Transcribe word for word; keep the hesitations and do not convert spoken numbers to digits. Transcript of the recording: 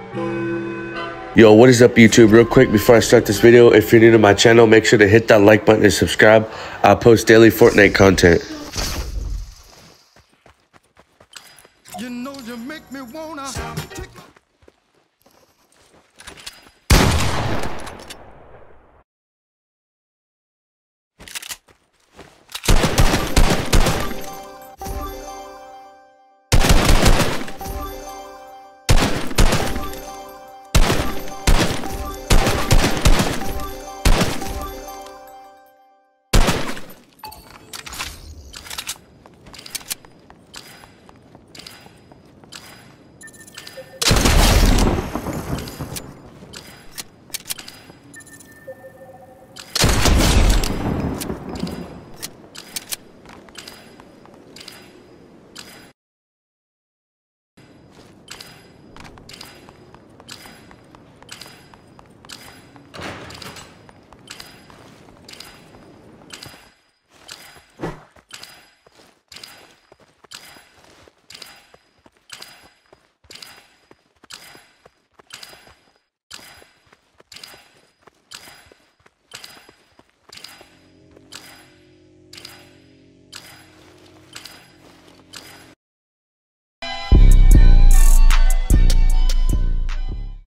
Yo, what is up YouTube? Real quick before I start this video, if you're new to my channel, make sure to hit that like button and subscribe. I post daily Fortnite content.